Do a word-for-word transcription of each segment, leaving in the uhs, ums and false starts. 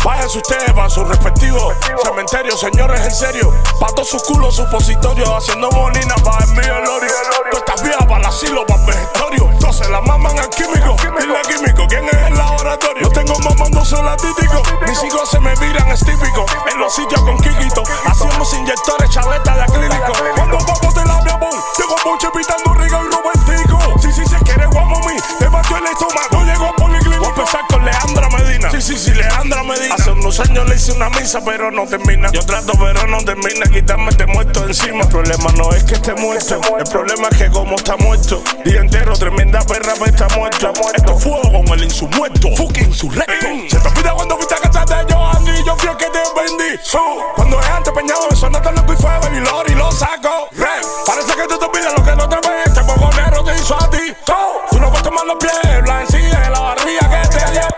Váyanse ustedes para sus respectivos cementerios, señores, en serio. Pa' todos sus culos supositorios, haciendo bonina para el mío Lori. Tú estás vieja para el asilo, para el vegetario. Entonces la maman al químico. Dile químico, ¿quién es el laboratorio? Yo tengo mamándose la títico. Mis hijos se me viran, es típico. En los sitios con Kikito, hacemos inyectores, chaveta de acrílico. Cuando vamos de la mi amor, llego mucho pitando riga el romantico. Si, si se quiere guamo mí, te batió el estómago. Llego a policlínico. Voy a empezar con Leandra Medina. Sí, sí, sí, Leandra Medina. Hace unos años le hice una misa, pero no termina. Yo trato, pero no termina. Quitarme este muerto encima. El problema no es que esté muerto. El problema es que como está muerto, día entero, tremenda perra, pero está muerto. Esto es fuego con el insumuerto. Fucking insurrecto. Se te olvida cuando fuiste a casa de Johanny y yo fui el que te vendí. So, cuando es antes peñado, eso no te lo y fue Baby Lori, lo saco. Rep, parece que tú te olvidas lo que no te ves. Este pogonero te hizo a ti. So, tú no puedes tomar los pies, la encilla de la barriga que te dio.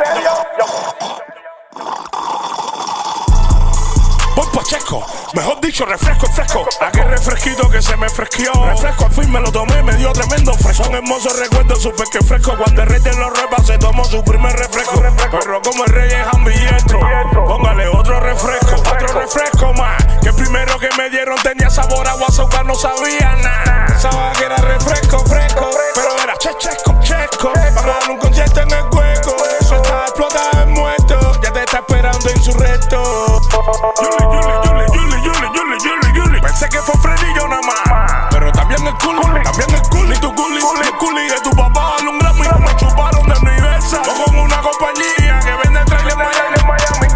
Voy Pacheco, mejor dicho, refresco, fresco. Aquel refresquito que se me fresqueó. Refresco, al fin me lo tomé, me dio tremendo fresco. Son hermosos recuerdos, supe que fresco. Cuando el rey de los repas se tomó su primer refresco. Pero como el rey es ambidiestro, póngale otro refresco, otro refresco más. Que el primero que me dieron tenía sabor a agua, azúcar, no sabía nada. Sabía que era refresco, fresco, pero era chechesco, chesco. Para dar un concierto en el hueco. Eso está explotado en muerto. Ya te está esperando en su reto. Yuli, Yuli, Yuli, Yuli, Yuli, Yuli. Pensé que fue Fredillo nada más. Pero también el culi, también el culi. Y tu culi, el culi de tu papá. Dale un Grammy, me chuparon de Universal. O con una compañía que vende trailer en Miami.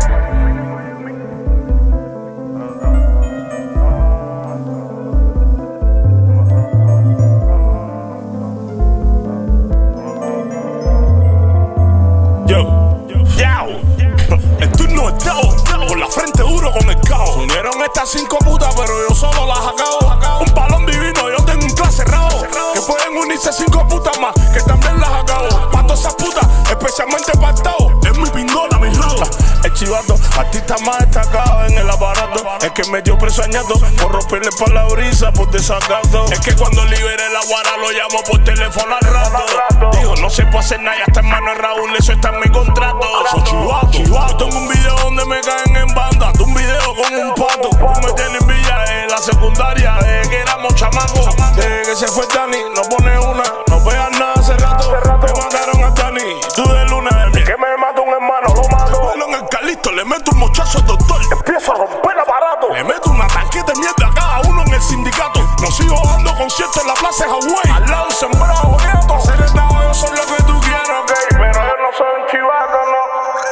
El turno es Tao, con la frente duro con el caos. Unieron estas cinco putas, pero yo solo las acabo. Un balón divino, yo tengo un clase cerrado. Que pueden unirse cinco putas más, que también las acabo. Pa' todas esas putas, especialmente para Tao. Es mi pingola, mi lado. El chivato, artista más destacado en el aparato. Es que me dio preso añado por romperle para la brisa, por desacato. Es que cuando libere la guara lo llamo por teléfono al rato. Dijo, no se puede hacer nada, ya está en mano de Raúl, eso está en mi contrato. Soy chivato, yo tengo un video donde me caen en banda. De un video con un pato. Tú me tienes en Villa en la secundaria, desde que éramos chamacos. Desde que se fue Dani, no pone una, no veas nada hace rato. Me mataron a Dani, tú de luna de miel. Que me mata un hermano, lo mato. Vuelo en el Calixto, le meto un muchacho al doctor. Empiezo a romper el aparato. Le meto una tanqueta de mierda a cada uno en el sindicato. Nos sigo dando conciertos en la plaza de Hawái. Al lado sembrado, gato. Ser estado, yo soy lo que tú quieras, ok. Pero yo no soy un chivato, no.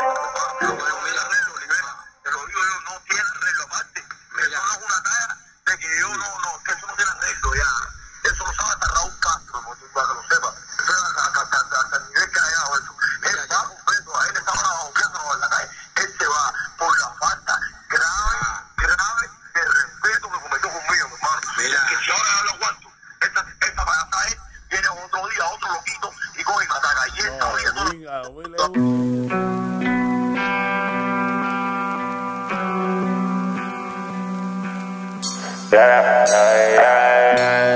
Yeah, yeah, yeah,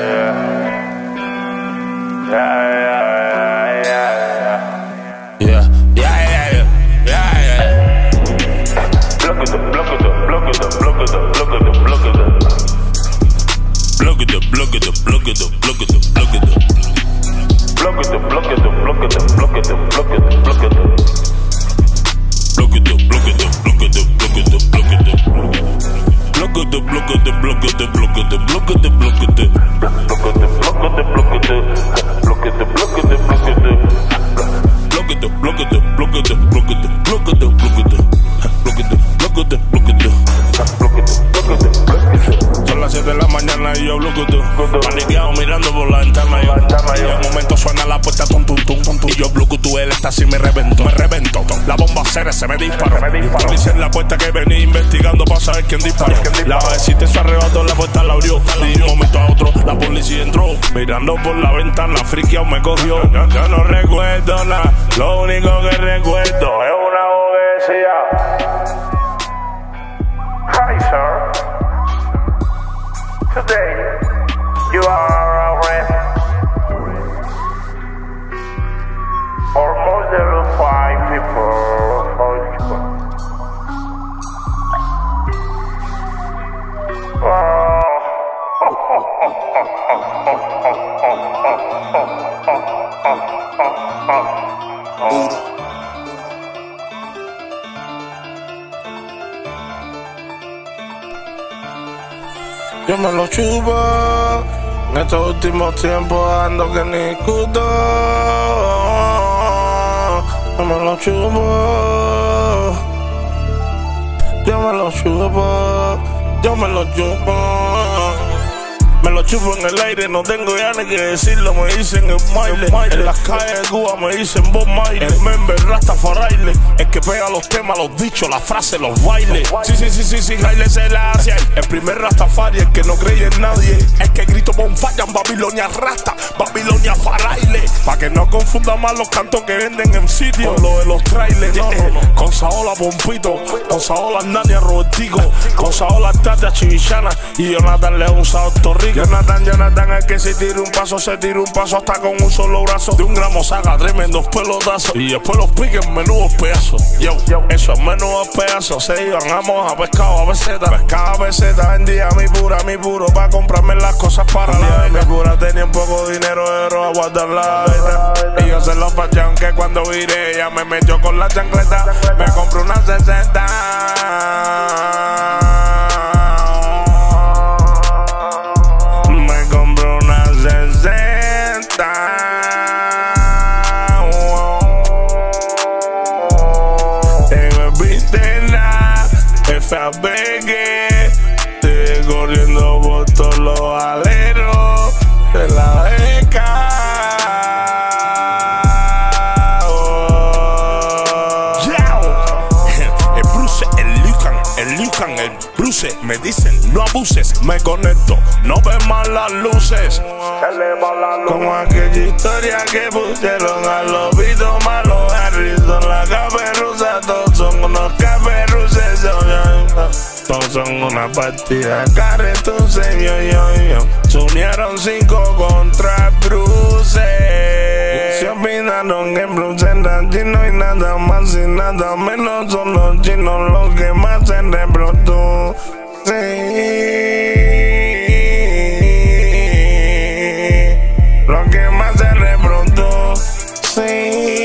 yeah, yeah, yeah, yeah. Block it up, block it up, block it up, block it up, block it up, block it up. Block it up, block it up, block it up, block it up, block it up. Block it up, block it up, block it up, block it up, block it up, block it up. Block it up, block it up, block it up, block it up, block it up. Block it up, block it up, block it up, block it up, block it up, block it up. Block it up, block it up, block it up. Block it up, block it up, block it up. Block it up, block it up, block it up, block it up, block it up, block it up. Block it up, block it up, block it up. Block it up, block it up, block it up. Son las siete de la mañana y yo bloco tú. Paniqueado mirando por la ventana yo. Y en un momento suena la puerta tum tum tum tum. Y yo bloco tú, él está así me reventó. Me reventó. La bomba cera se me disparó. Policía en la puerta que venía investigando para saber quién disparó. La vecina se arrebató, la puerta la abrió. De un momento a otro la policía entró. Mirando por la ventana, friqueado me cogió. Yo, yo no recuerdo nada, lo único que recuerdo es una voz que decía: Hi sir, today you are arrested for murder of five people, five people. Yo me lo chupo, en estos últimos tiempos ando que ni cuto. Yo me lo chupo, yo me lo chupo, yo me lo chupo. Me lo chupo en el aire, no tengo ya ni que decirlo. Me dicen el Maile, en las calles de Cuba me dicen Bob Marley. El member Rastafari, el que pega los temas, los dichos, las frases, los bailes. Sí, sí, sí, sí, sí, Haile Selassie. El primer Rastafari, el que no cree en nadie. El que grito Bonfire en Babilonia Rasta, Babilonia Faraile. Pa' que no confundan más los cantos que venden en sitios. Con lo de los trailers, no, no, no. Con Saola Pompito, con Saola Nania Robertico, con Saola Tata Chivichana y Jonathan León Puerto Rico. Jonathan, Jonathan, el que se tira un paso, se tira un paso hasta con un solo brazo. De un gramo saca tremendos pelotazos y después los piquen menudos pedazos. Yo, esos menudos pedazos se iban a moja, pescado a peseta. Pescado a peseta, vendía mi pura, mi puro, pa' comprarme las cosas para la venta. Mi pura tenía un poco de dinero, pero a guardar la venta. Y yo se lo fallé, aunque cuando viré ella me metió con la chancleta. Me compré una sesenta. F A B G, estoy corriendo por todos los aleros de la beca. Oh. El Bruce, el Lucan, el Lucan, el Bruce. Me dicen, no abuses, me conecto, no ven más las luces. Como aquella historia que pusieron a los bichos malos. Harrison, la caperruza, todos son unos caperruces. Todos son una partida, carretuce, yo, yo, yo. Se unieron cinco contra Bruce. Se opinaron en Bruce, en no y nada más y nada menos. Son los chinos los que más se reproducen. Los que más se reproducen.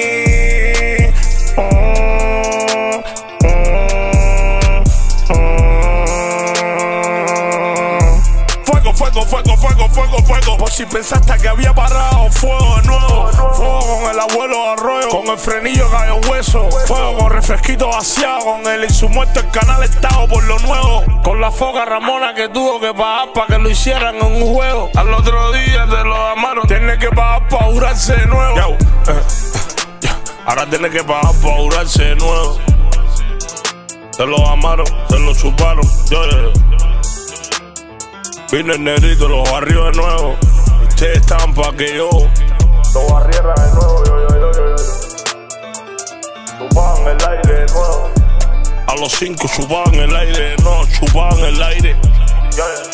Fuego, fuego, fuego, fuego, fuego. Por si pensaste que había parado, fuego de nuevo. Fuego con el abuelo Arroyo, con el frenillo Gallo Hueso. Fuego con refresquito vaciado, con el insumuerto el canal Estado por lo nuevo. Con la foca Ramona que tuvo que pagar para que lo hicieran en un juego. Al otro día te lo amaron, tiene que pagar para jurarse de nuevo. Yo, eh, eh, ahora tiene que pagar para jurarse de nuevo. Se lo amaron, se lo chuparon. Yo, yo, yo. Vino el negrito, los barrió de nuevo. Ustedes estaban pa' que yo los barriera de nuevo. Yo, yo, yo, yo, yo. Chupaban el aire de nuevo. A los cinco chupaban el aire de nuevo, chupaban el aire. Yo, yo.